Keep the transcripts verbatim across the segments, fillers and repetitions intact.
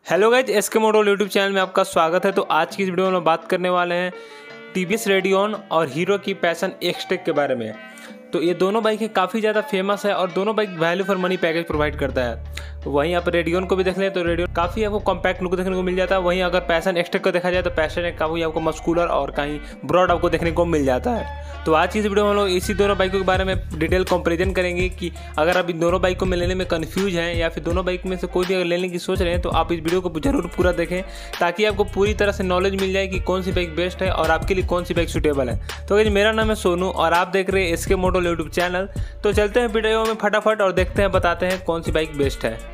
Hello guys, SK moto YouTube channel में आपका स्वागत है। तो आज की इस वीडियो में बात करने वाले हैं टीवीएस रेडियन और हीरो की पैशन एक्सटेक के बारे में। तो ये दोनों बाइकें काफ़ी ज़्यादा फेमस है और दोनों bike value for money package provide करता है। वहीं आप रेडियन को भी देख लें तो रेडियन काफ़ी आपको कॉम्पैक्ट लुक देखने को मिल जाता है। वहीं अगर पैशन एक्सटेक को देखा जाए तो पैशन एक काफ़ी आपको मस्कुलर और कहीं ब्रॉड आपको देखने को मिल जाता है। तो आज की इस वीडियो में हम लोग इसी दोनों बाइकों के बारे में डिटेल कंपैरिजन करेंगे कि अगर आप इन दोनों बाइकों में लेने में कंफ्यूज हैं या फिर दोनों बाइक में से कोई भी अगर लेने की सोच रहे हैं तो आप इस वीडियो को जरूर पूरा देखें ताकि आपको पूरी तरह से नॉलेज मिल जाए कि कौन सी बाइक बेस्ट है और आपके लिए कौन सी बाइक सूटेबल है। तो गाइस, मेरा नाम है सोनू और आप देख रहे हैं एसके मोटो यूट्यूब चैनल। तो चलते हैं वीडियो में फटाफट और देखते हैं, बताते हैं कौन सी बाइक बेस्ट है।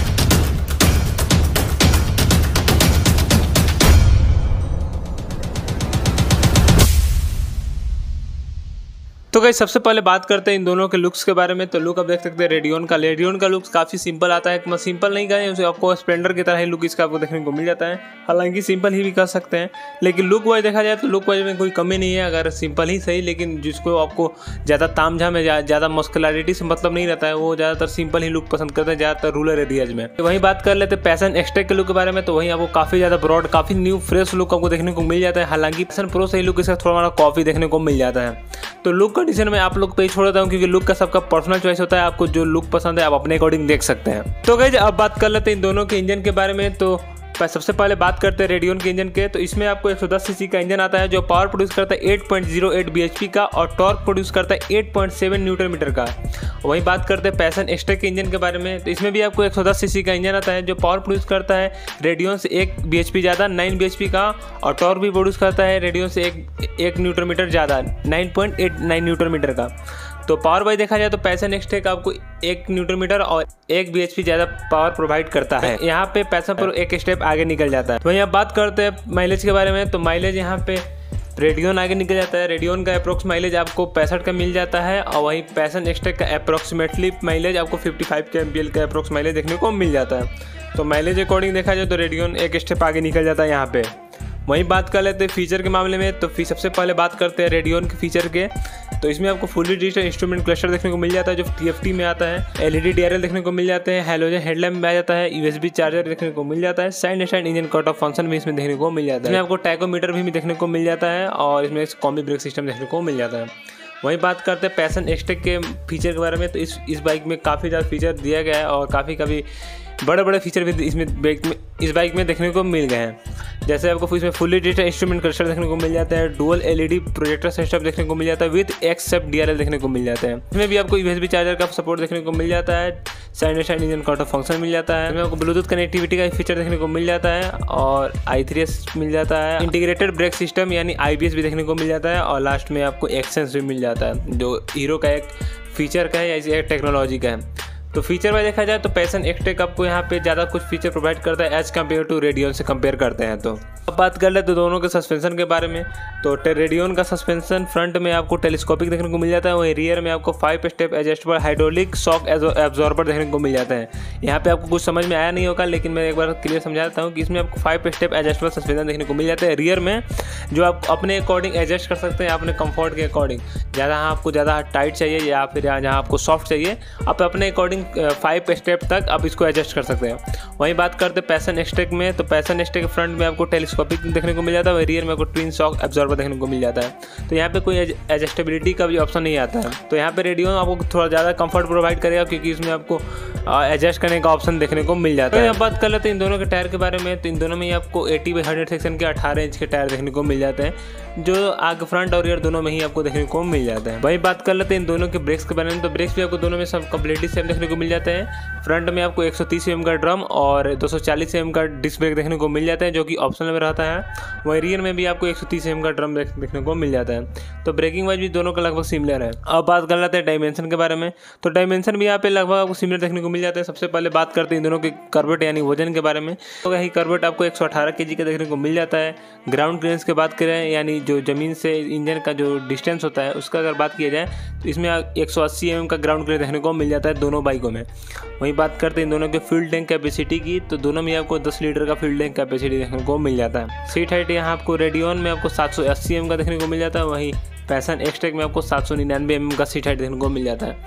तो गाइस, सबसे पहले बात करते हैं इन दोनों के लुक्स के बारे में। तो लुक आप देख सकते हैं रेडियन का रेडियन का लुक्स काफ़ी सिंपल आता है। सिंपल नहीं कहें उसे, आपको स्प्लेंडर की तरह ही लुक इसका आपको देखने को मिल जाता है। हालांकि सिंपल ही भी कर सकते हैं, लेकिन लुक वाइज देखा जाए तो लुक वाइज में कोई कमी नहीं है। अगर सिंपल ही सही, लेकिन जिसको आपको ज़्यादा तामझाम है, ज़्यादा मस्कुलरिटी से मतलब नहीं रहता है, वो ज़्यादातर सिंपल ही लुक पसंद करते हैं, ज़्यादातर रूरल एरियाज में। वहीं बात कर लेते हैं पैशन एक्सटेक के लुक के बारे में। तो वहीं आपको काफ़ी ज़्यादा ब्रॉड, काफ़ी न्यू फ्रेश लुक आपको देखने को मिल जाता है। हालांकि पैशन प्रो से ही लुक इसका थोड़ा कॉफी देखने को मिल जाता है। तो लुक कंडीशन में आप लोग पे छोड़ देता हूँ क्योंकि लुक का सबका पर्सनल चॉइस होता है। आपको जो लुक पसंद है आप अपने अकॉर्डिंग देख सकते हैं। तो गाइस, अब बात कर लेते हैं इन दोनों के इंजन के बारे में। तो सबसे पहले बात करते हैं रेडियन के इंजन के। तो इसमें आपको एक सौ दस सीसी का इंजन आता है जो पावर प्रोड्यूस करता है आठ पॉइंट शून्य आठ बीएचपी का और टॉर्क प्रोड्यूस करता है आठ पॉइंट सात न्यूटन मीटर का। वहीं बात करते हैं पैशन एक्सटेक के इंजन के बारे में। तो इसमें भी आपको एक सौ दस सीसी का इंजन आता है जो पावर प्रोड्यूस करता है रेडियन से एक बीएचपी ज़्यादा नौ बीएचपी का और टॉर्क भी प्रोड्यूस करता है रेडियन से एक एक न्यूटन मीटर ज़्यादा नौ पॉइंट आठ नौ न्यूटन मीटर का। तो पावर वाइज देखा जाए तो पैशन एक्सटेक आपको एक न्यूटन मीटर और एक बीएचपी ज़्यादा पावर प्रोवाइड करता है। यहाँ पे पैशन प्रो एक स्टेप आगे निकल जाता है। वहीं अब बात करते हैं माइलेज के बारे में। तो माइलेज यहाँ पे रेडियन आगे निकल जाता है। रेडियन का अप्रोक्स माइलेज आपको पैंसठ का मिल जाता है और वहीं पैशन एक्सटेक का अप्रोक्सीमेटली माइलेज आपको पचपन के एमपीएल का अप्रोक्स माइलेज देखने को मिल जाता है। तो माइलेज अकॉर्डिंग देखा जाए तो रेडियन एक स्टेप आगे निकल जाता है यहाँ पे। वहीं बात कर लेते हैं फीचर के मामले में। तो फिर सबसे पहले बात करते हैं रेडियन के फीचर के। तो इसमें आपको फुली डिजिटल इंस्ट्रूमेंट क्लस्टर देखने को मिल जाता है जो टीएफटी में आता है। एलईडी डीआरएल देखने को मिल जाते हैं। हैलोजन हेडलैम्प आ जाता है। यूएसबी चार्जर देखने को मिल जाता है। Side by side engine cut off function भी इसमें देखने को मिल जाता है। इसमें आपको टैकोमीटर भी देखने को मिल जाता है और इसमें कॉम्बी ब्रेक सिस्टम देखने को मिल जाता है। वहीं बात करते हैं पैशन एक्सटेक के फीचर के बारे में। तो इस इस बाइक में काफ़ी ज़्यादा फीचर दिया गया है और काफ़ी काफ़ी बड़े बड़े फीचर भी इसमें बाइक में इस बाइक में देखने को मिल गए हैं। जैसे आपको इसमें फुली डिजिटल इंस्ट्रूमेंट क्लस्टर देखने को मिल जाता है। डुअल एलईडी प्रोजेक्टर सिस्टम देखने को मिल जाता है विद एक्सेप्ट डीआरएल देखने को मिल जाता है। इसमें भी आपको यूएसबी चार्जर का सपोर्ट देखने को मिल जाता है। Side by side engine cut off function मिल जाता है। इसमें आपको ब्लूटूथ कनेक्टिविटी का फीचर देखने को मिल जाता है और आई थ्री एस मिल जाता है। इंटीग्रेटेड ब्रेक सिस्टम यानी आईबीएस भी देखने को मिल जाता है और लास्ट में आपको एक्सेंस भी मिल जाता है जो हीरो का एक फीचर का है या एक टेक्नोलॉजी का है। तो फीचर में देखा जाए तो पैशन एक्सटेक आपको यहाँ पे ज़्यादा कुछ फीचर प्रोवाइड करता है एज कम्पेयर टू रेडियन से कंपेयर करते हैं। तो अब बात कर ले तो दोनों के सस्पेंशन के बारे में। तो रेडियन का सस्पेंशन फ्रंट में आपको टेलीस्कोपिक देखने को मिल जाता है। वहीं रियर में आपको five step adjustable hydraulic shock absorber देखने को मिल जाता है। यहाँ पे आपको कुछ समझ में आया नहीं होगा, लेकिन मैं एक बार क्लियर समझा देता हूँ कि इसमें आपको फाइव स्टेप एडजस्टेबल सस्पेंशन देखने को मिल जाता है रियर में, जो आप अपने अकॉर्डिंग एडजस्ट कर सकते हैं अपने कंफर्ट के अकॉर्डिंग। ज़्यादा आपको ज़्यादा टाइट चाहिए या फिर जहाँ आपको सॉफ्ट चाहिए, आप अपने अकॉर्डिंग फाइव स्टेप तक आप इसको एडजस्ट कर सकते हैं। वहीं बात करते हैं पैशन एक्सटेक में। तो पैशन एक्सटेक फ्रंट में आपको टेलीस्कोपिक देखने को मिल जाता है। रियर में आपको ट्विन शॉक एब्जॉर्बर देखने को मिल जाता है। तो यहाँ पे कोई एडजस्टेबिलिटी का भी ऑप्शन नहीं आता है। तो यहाँ पे रेडियन आपको थोड़ा ज़्यादा कंफर्ट प्रोवाइड करेगा क्योंकि इसमें आपको एडजस्ट करने का ऑप्शन देखने को मिल जाता है। तो बात कर लेते हैं इन दोनों के टायर के बारे में। तो इन दोनों में आपको अस्सी बाई हंड्रेड सेक्शन के अठारह इंच के टायर देखने को मिल जाते हैं जो आगे फ्रंट और रियर दोनों में ही आपको देखने को मिल जाता है। वही बात कर लेते हैं इन दोनों के ब्रेक्स के बारे में। तो ब्रेक्स भी आपको दोनों में सब कम्प्लीटली सेम देखने को मिल जाते हैं। फ्रंट में आपको एक सौ तीस एम का ड्रम और दो सौ चालीस एम का डिस्क ब्रेक देखने को मिल जाता है जो कि ऑप्शनल में रहता है। वहीं रियर में भी आपको एक सौ तीस एम का ड्रम ब्रेक देखने को मिल जाता है। तो ब्रेकिंग वाइज भी दोनों का लगभग सिमिलर है। अब बात कर लेते हैं डायमेंशन के बारे में। तो डायमेंशन भी यहाँ पे लगभग आपको सिमिलर देखने को मिल जाता है। सबसे पहले बात करते हैं इन दोनों के कर्वेट यानी वजन के बारे में। तो यही कर्वेट आपको एक सौ अठारह के जी का देखने को मिल जाता है। ग्राउंड क्लियरेंस की बात करें यानी जो ज़मीन से इंजन का जो डिस्टेंस होता है उसका अगर बात किया जाए तो इसमें एक सौ अस्सी एम का ग्राउंड क्लियरेंस देखने को मिल जाता है दोनों बाइकों में। वहीं बात करते हैं इन दोनों के फ्यूल टैंक कैपेसिटी की। तो दोनों में आपको दस लीटर का फ्यूल टैंक कैपेसिटी देखने को मिल जाता है। सीट हाइट यहाँ आपको रेडियन में आपको सात सौ अस्सी एम का देखने को मिल जाता है। वहीं पैशन एक्सटेक में आपको सात सौ निन्यानवे एम का सीट हाइट देखने को मिल जाता है।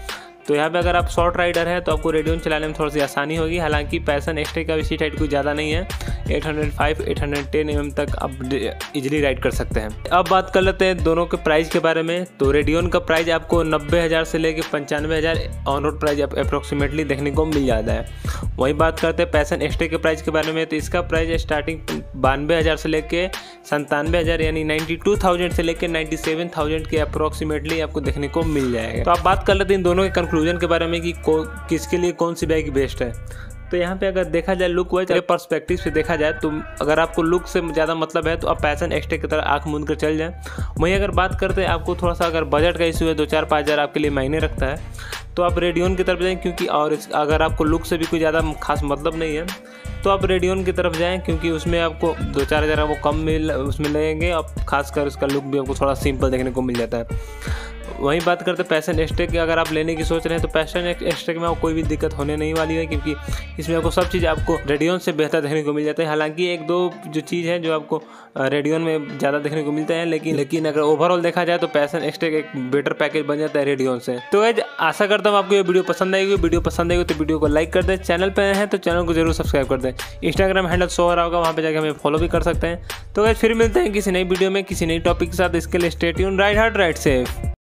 तो यहाँ पे अगर आप शॉर्ट राइडर है तो आपको रेडियन चलाने में थोड़ी सी आसानी होगी। हालांकि पैसन एक्स टी का सीट हाइट कुछ ज़्यादा नहीं है, eight hundred five eight hundred ten m m तक आप इजीली राइड कर सकते हैं। अब बात कर लेते हैं दोनों के प्राइस के बारे में। तो रेडियन का प्राइस आपको नब्बे हज़ार से लेकर पंचानवे हज़ार ऑन रोड प्राइस अप्रोक्सीमेटली देखने को मिल जाता है। वहीं बात करते हैं पैसन एक्स टी के प्राइस के बारे में, तो इसका प्राइस स्टार्टिंग बानवे हज़ार से लेकर संतानवे हज़ार यानी नाइन्टी टू थाउजेंड से लेकर नाइन्टी सेवन थाउजेंड के अप्रोक्सीमेटली आपको देखने को मिल जाएगा। तो आप बात कर लेते हैं इन दोनों के कंक्लूजन के बारे में कि किसके लिए कौन सी बाइक बेस्ट है। तो यहाँ पे अगर देखा जाए लुक वाइज पर्सपेक्टिव से देखा जाए तो अगर आपको लुक से ज़्यादा मतलब है तो आप पैसन एक्स टी की तरह आँख मूंद कर चल जाएं। वहीं अगर बात करते हैं आपको थोड़ा सा अगर बजट का इशू है, दो चार पाँच हज़ार आपके लिए मायने रखता है, तो आप रेडियन की तरफ जाएं। क्योंकि और अगर आपको लुक से भी कोई ज़्यादा खास मतलब नहीं है तो आप रेडियन की तरफ जाएं, क्योंकि उसमें आपको दो चार हज़ार वो कम मिल उसमें लगेंगे और खासकर उसका लुक भी आपको थोड़ा सिंपल देखने को मिल जाता है। वहीं बात करते हैं पैसन एक्स टी की, अगर आप लेने की सोच रहे हैं तो पैसन एक्स टी में आपको कोई भी दिक्कत होने नहीं वाली है, क्योंकि इसमें आपको सब चीज़ आपको रेडियन से बेहतर देखने को मिल जाता है। हालांकि एक दो जो चीज़ है जो आपको रेडियन में ज़्यादा देखने को मिलता है, लेकिन लेकिन अगर ओवरऑल देखा जाए तो पैसन एक्स टी एक बेटर पैकेज बन जाता है रेडियन से। तो गाइस आशा करता हूँ आपको ये वीडियो पसंद आएगी। वीडियो पसंद आएगी तो वीडियो को लाइक कर दें, चैनल पर हैं तो चैनल को जरूर सब्सक्राइब कर दें। इंस्टाग्राम हैंडल शो हो रहा होगा, वहाँ पर जाकर हमें फॉलो भी कर सकते हैं। तो गाइस फिर मिलते हैं किसी नई वीडियो में किसी नई टॉपिक के साथ। इसके लिए stay tuned, ride hard ride safe.